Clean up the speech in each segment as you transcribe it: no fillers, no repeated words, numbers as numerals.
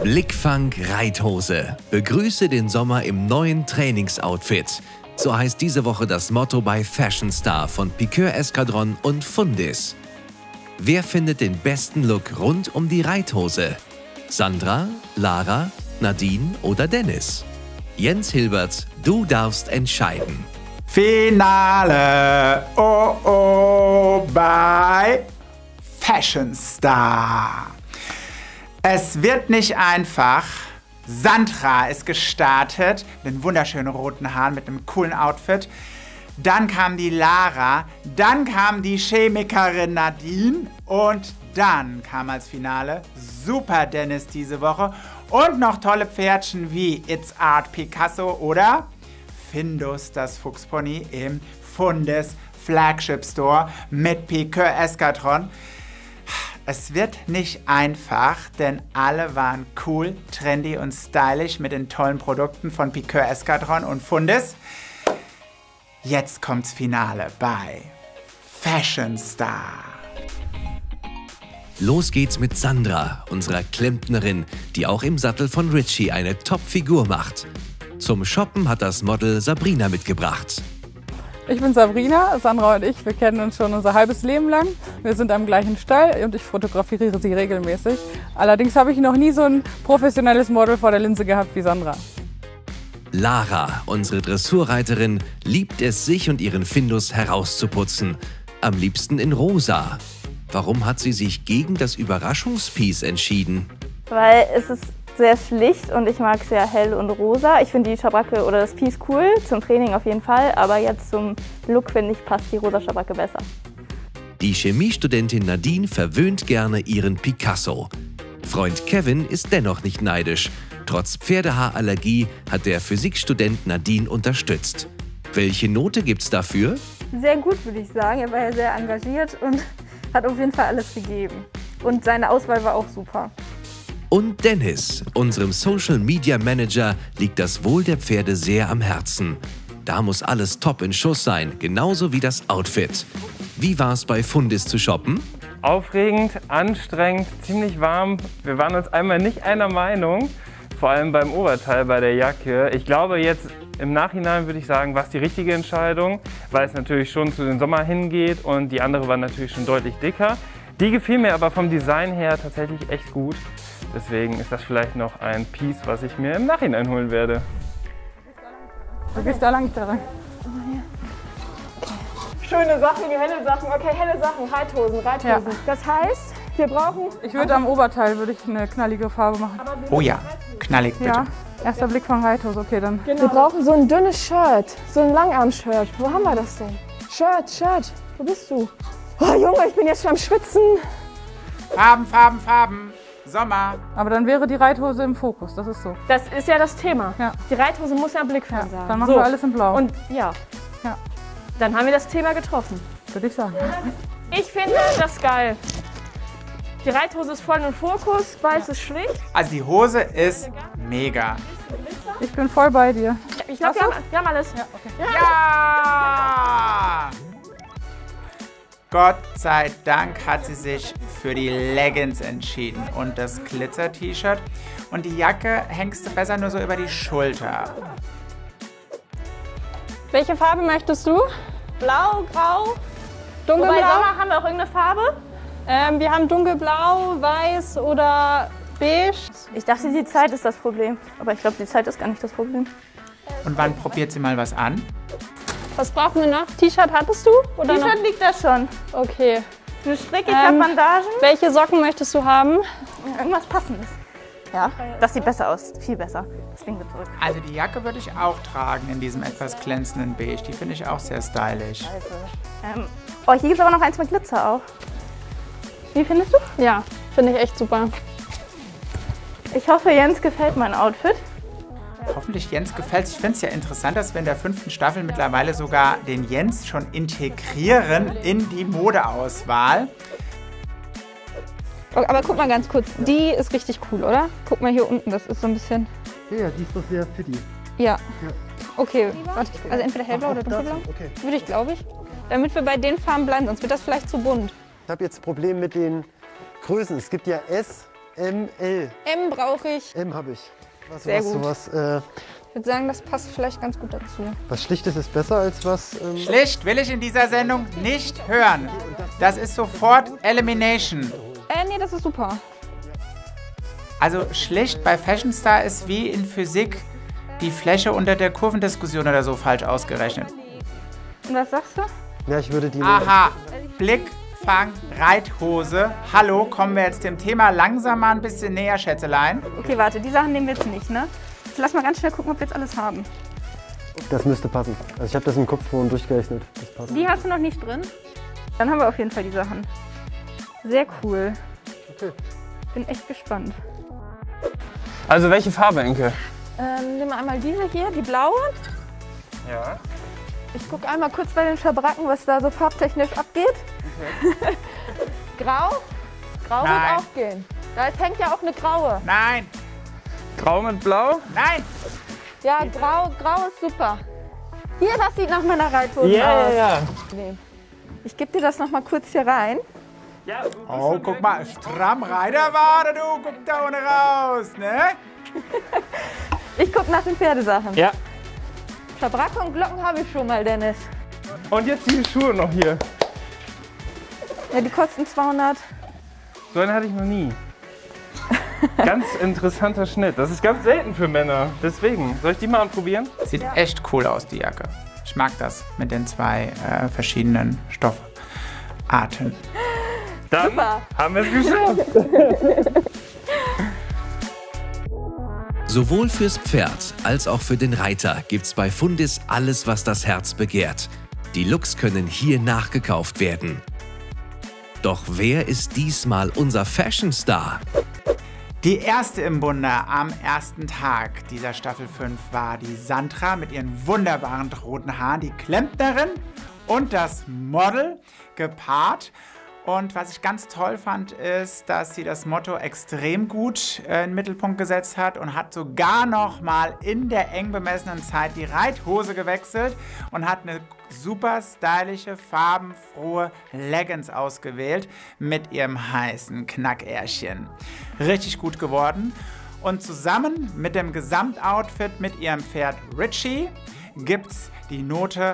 Blickfang Reithose. Begrüße den Sommer im neuen Trainingsoutfit. So heißt diese Woche das Motto bei Fashion Star von Piqueur Escadron und Fundis. Wer findet den besten Look rund um die Reithose? Sandra, Lara, Nadine oder Dennis? Jens Hilbert, du darfst entscheiden. Finale, oh oh, bei Fashion Star. Es wird nicht einfach. Sandra ist gestartet mit den wunderschönen roten Haaren, mit einem coolen Outfit. Dann kam die Lara, dann kam die Chemikerin Nadine und dann kam als Finale Super Dennis diese Woche und noch tolle Pferdchen wie It's Art Picasso oder Findus, das Fuchspony im Fundis Flagship Store mit Piqueur Escadron. Es wird nicht einfach, denn alle waren cool, trendy und stylisch mit den tollen Produkten von Piqueur Escadron und Fundis. Jetzt kommt's Finale bei Fashion Star. Los geht's mit Sandra, unserer Klempnerin, die auch im Sattel von Richie eine Top-Figur macht. Zum Shoppen hat das Model Sabrina mitgebracht. Ich bin Sabrina, Sandra und ich, wir kennen uns schon unser halbes Leben lang. Wir sind am gleichen Stall und ich fotografiere sie regelmäßig. Allerdings habe ich noch nie so ein professionelles Model vor der Linse gehabt wie Sandra. Lara, unsere Dressurreiterin, liebt es, sich und ihren Findus herauszuputzen. Am liebsten in rosa. Warum hat sie sich gegen das Überraschungspiece entschieden? Weil es ist sehr schlicht und ich mag sehr hell und rosa. Ich finde die Schabracke oder das Piece cool, zum Training auf jeden Fall, aber jetzt zum Look, finde ich, passt die rosa Schabracke besser. Die Chemiestudentin Nadine verwöhnt gerne ihren Picasso. Freund Kevin ist dennoch nicht neidisch. Trotz Pferdehaarallergie hat der Physikstudent Nadine unterstützt. Welche Note gibt's dafür? Sehr gut, würde ich sagen. Er war ja sehr engagiert und hat auf jeden Fall alles gegeben. Und seine Auswahl war auch super. Und Dennis, unserem Social Media Manager, liegt das Wohl der Pferde sehr am Herzen. Da muss alles top in Schuss sein, genauso wie das Outfit. Wie war's bei Fundis zu shoppen? Aufregend, anstrengend, ziemlich warm. Wir waren uns einmal nicht einer Meinung, vor allem beim Oberteil, bei der Jacke. Ich glaube jetzt im Nachhinein würde ich sagen, war es die richtige Entscheidung, weil es natürlich schon zu den Sommer hingeht und die andere war natürlich schon deutlich dicker. Die gefiel mir aber vom Design her tatsächlich echt gut. Deswegen ist das vielleicht noch ein Piece, was ich mir im Nachhinein holen werde. Du gehst da lang, da rein. Schöne Sachen, helle Sachen. Okay, helle Sachen, Reithosen. Ja. Das heißt, wir brauchen... Ich würde am Oberteil eine knallige Farbe machen. Oh ja, knallig bitte. Ja, erster Blick von Reithose, okay dann. Genau. Wir brauchen so ein dünnes Shirt, so ein Langarm-Shirt. Wo haben wir das denn? Shirt, wo bist du? Oh Junge, ich bin jetzt schon am Schwitzen. Farben, Farben, Farben. Sommer. Aber dann wäre die Reithose im Fokus, das ist so. Das ist ja das Thema. Ja. Die Reithose muss ja blickfern sein. Dann machen wir alles in Blau. Und ja. Dann haben wir das Thema getroffen. Würde ich sagen. Ich finde das geil. Die Reithose ist voll im Fokus, weiß ist schlicht. Also die Hose ist mega. Ich bin voll bei dir. Ich glaube, wir haben alles. Ja, okay. Ja! Gott sei Dank hat sie sich für die Leggings entschieden und das Glitzer-T-Shirt. Und die Jacke hängst du besser nur so über die Schulter. Welche Farbe möchtest du? Blau, grau, dunkelblau. Wobei Sommer haben wir auch irgendeine Farbe? Wir haben dunkelblau, weiß oder beige. Ich dachte, die Zeit ist das Problem. Aber ich glaube, die Zeit ist gar nicht das Problem. Und wann probiert sie mal was an? Was brauchen wir noch? T-Shirt hattest du? Oder noch? T-Shirt liegt da schon. Okay. Eine Stricke, ich habe Bandagen. Welche Socken möchtest du haben? Irgendwas Passendes. Ja, das sieht besser aus. Viel besser. Deswegen wir zurück. Also die Jacke würde ich auch tragen in diesem etwas glänzenden Beige. Die finde ich auch sehr stylisch. Oh, hier gibt es aber noch eins mit Glitzer auch. Wie findest du? Ja, finde ich echt super. Ich hoffe, Jens gefällt mein Outfit. Hoffentlich Jens gefällt es. Ich finde es ja interessant, dass wir in der 5. Staffel mittlerweile sogar den Jens schon integrieren in die Modeauswahl. Okay, aber guck mal ganz kurz, die ist richtig cool, oder? Guck mal hier unten, das ist so ein bisschen... Ja, die ist doch sehr fitty. Ja. Okay, warte, also entweder hellblau oder dunkelblau. Okay. Würde ich, glaube ich. Damit wir bei den Farben bleiben, sonst wird das vielleicht zu bunt. Ich habe jetzt ein Problem mit den Größen. Es gibt ja S, ML. M brauche ich. M habe ich. Sehr gut. Sowas, Ich würde sagen, das passt vielleicht ganz gut dazu. was Schlichtes ist besser als was... Schlicht will ich in dieser Sendung nicht hören. Das ist sofort Elimination. Nee, das ist super. Also schlicht bei Fashion Star ist wie in Physik die Fläche unter der Kurvendiskussion oder so falsch ausgerechnet. Und was sagst du? Ja, ich würde die... Aha, Blick, Fang, Reithose. Hallo, kommen wir jetzt dem Thema langsam mal ein bisschen näher, Schätzelein. Okay, warte, die Sachen nehmen wir jetzt nicht, ne? Jetzt lass mal ganz schnell gucken, ob wir jetzt alles haben. Das müsste passen. Also ich habe das im Kopf vorhin durchgerechnet. Das passt. Die hast du noch nicht drin? Dann haben wir auf jeden Fall die Sachen. Sehr cool. Okay. Bin echt gespannt. Also welche Farbe, Enke? Nimm mal einmal diese hier, die blaue. Ja. Ich gucke einmal kurz bei den Schabracken, was da so farbtechnisch abgeht. Okay. Grau? Grau Nein. wird auch gehen. Da hängt ja auch eine graue. Nein, Grau mit Blau? nein. Ja, grau ist super. Hier, das sieht nach meiner Reithose aus. ja. Nee. Ich gebe dir das noch mal kurz hier rein. Ja, Oh, guck mal, stramm Reiterwade, du, guck da ohne raus, ne? Ich gucke nach den Pferdesachen. Ja. Schabracke und Glocken habe ich schon mal, Dennis. Und jetzt die Schuhe noch hier. Ja, die kosten 200. So einen hatte ich noch nie. Ganz interessanter Schnitt. Das ist ganz selten für Männer. Deswegen. Soll ich die mal anprobieren? Sieht echt cool aus, die Jacke. Ich mag das mit den zwei verschiedenen Stoffarten. Dann Super. haben wir es geschafft. Sowohl fürs Pferd als auch für den Reiter gibt's bei Fundis alles, was das Herz begehrt. Die Looks können hier nachgekauft werden. Doch wer ist diesmal unser Fashion Star? Die erste im Bunde am ersten Tag dieser Staffel 5 war die Sandra mit ihren wunderbaren roten Haaren, die Klempnerin und das Model gepaart. Und was ich ganz toll fand, ist, dass sie das Motto extrem gut in den Mittelpunkt gesetzt hat und hat sogar noch mal in der eng bemessenen Zeit die Reithose gewechselt und hat eine super stylische, farbenfrohe Leggings ausgewählt mit ihrem heißen Knackärschchen. Richtig gut geworden. Und zusammen mit dem Gesamtoutfit mit ihrem Pferd Richie gibt's die Note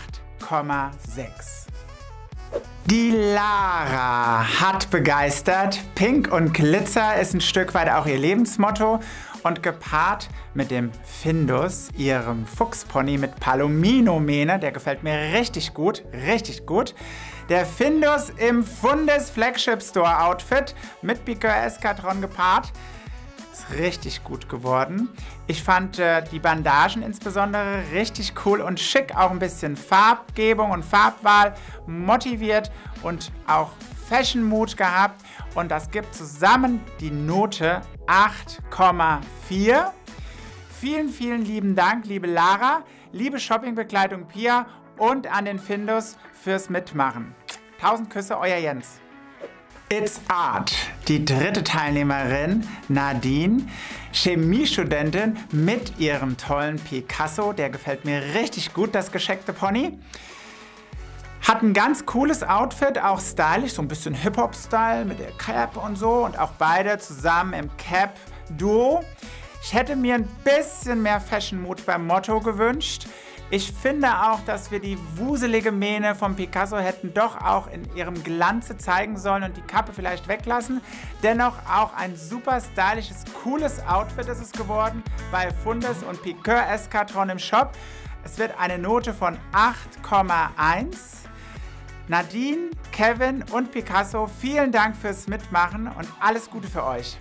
8,6. Die Lara hat begeistert. Pink und Glitzer ist ein Stück weit auch ihr Lebensmotto. Und gepaart mit dem Findus, ihrem Fuchspony mit Palomino-Mähne, der gefällt mir richtig gut, richtig gut. Der Findus im Fundis Flagship Store Outfit mit Piqueur Eskadron gepaart. Ist richtig gut geworden. Ich fand die Bandagen insbesondere richtig cool und schick. Auch ein bisschen Farbgebung und Farbwahl motiviert und auch Fashion-Mut gehabt. Und das gibt zusammen die Note 8,4. Vielen, vielen lieben Dank, liebe Lara, liebe Shoppingbegleitung Pia und an den Findus fürs Mitmachen. 1000 Küsse, euer Jens. It's Art, die dritte Teilnehmerin, Nadine, Chemiestudentin mit ihrem tollen Picasso. Der gefällt mir richtig gut, das gescheckte Pony. Hat ein ganz cooles Outfit, auch stylisch, so ein bisschen Hip-Hop-Style mit der Cap und so. Und auch beide zusammen im Cap-Duo. Ich hätte mir ein bisschen mehr Fashion-Mut beim Motto gewünscht. Ich finde auch, dass wir die wuselige Mähne vom Picasso hätten doch auch in ihrem Glanze zeigen sollen und die Kappe vielleicht weglassen. Dennoch auch ein super stylisches, cooles Outfit ist es geworden bei Fundis und Piqueur Eskadron im Shop. Es wird eine Note von 8,1. Nadine, Kevin und Picasso, vielen Dank fürs Mitmachen und alles Gute für euch.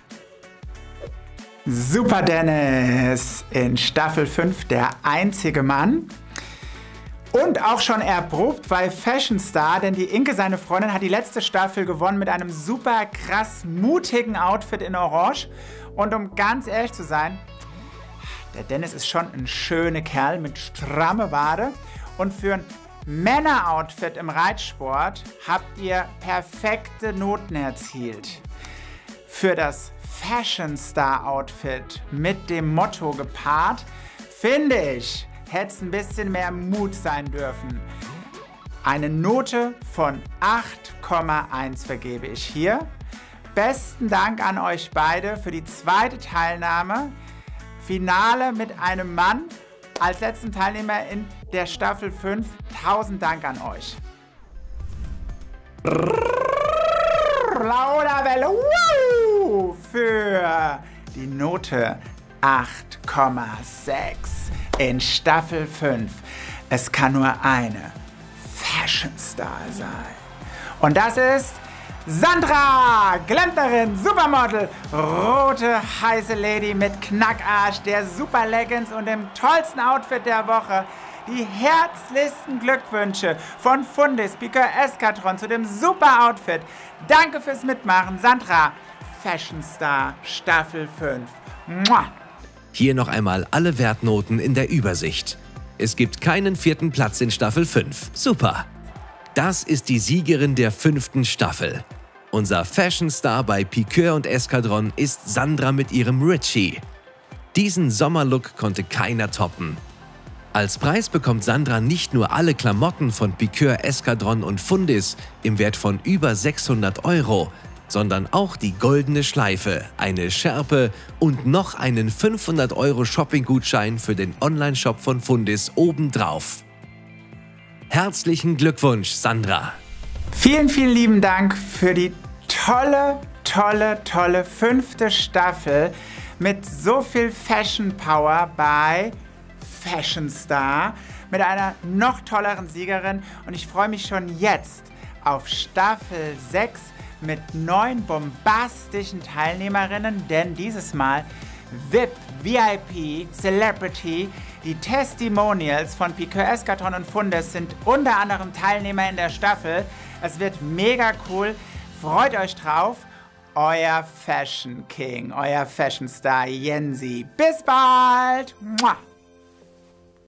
Super Dennis in Staffel 5 der einzige Mann. Und auch schon erprobt bei Fashion Star, denn die Inke, seine Freundin, hat die letzte Staffel gewonnen mit einem super krass mutigen Outfit in Orange. Und um ganz ehrlich zu sein, der Dennis ist schon ein schöner Kerl mit stramme Wade. Und für ein Männer-Outfit im Reitsport habt ihr perfekte Noten erzielt. Für das Fashion Star Outfit mit dem Motto gepaart, finde ich, hätte es ein bisschen mehr Mut sein dürfen. Eine Note von 8,1 vergebe ich hier. besten Dank an euch beide für die zweite Teilnahme. Finale mit einem Mann als letzten Teilnehmer in der Staffel 5. 1000 Dank an euch. Lauderwelle für die Note 8,6 in Staffel 5. Es kann nur eine Fashion Star sein. Und das ist Sandra, Glänzerin, Supermodel, rote, heiße Lady mit Knackarsch, der Super Leggings und dem tollsten Outfit der Woche. Die herzlichsten Glückwünsche von Fundis, Piqueur Eskadron zu dem super Outfit. Danke fürs Mitmachen, Sandra. Fashion Star Staffel 5. Mua. Hier noch einmal alle Wertnoten in der Übersicht. Es gibt keinen 4. Platz in Staffel 5. Super! Das ist die Siegerin der 5. Staffel. Unser Fashion Star bei Piqueur und Eskadron ist Sandra mit ihrem Richie. Diesen Sommerlook konnte keiner toppen. Als Preis bekommt Sandra nicht nur alle Klamotten von Piqueur, Eskadron und Fundis im Wert von über 600 €, sondern auch die goldene Schleife, eine Schärpe und noch einen 500 € Shopping-Gutschein für den Online-Shop von Fundis obendrauf. Herzlichen Glückwunsch, Sandra! Vielen, vielen lieben Dank für die tolle 5. Staffel mit so viel Fashion Power bei Fashion Star, mit einer noch tolleren Siegerin, und ich freue mich schon jetzt auf Staffel 6 mit 9 bombastischen Teilnehmerinnen, denn dieses Mal VIP, VIP, Celebrity, die Testimonials von Piqueur, Eskadron und Fundis sind unter anderem Teilnehmer in der Staffel. Es wird mega cool, freut euch drauf. Euer Fashion King, euer Fashion Star Jensi. Bis bald! Mua.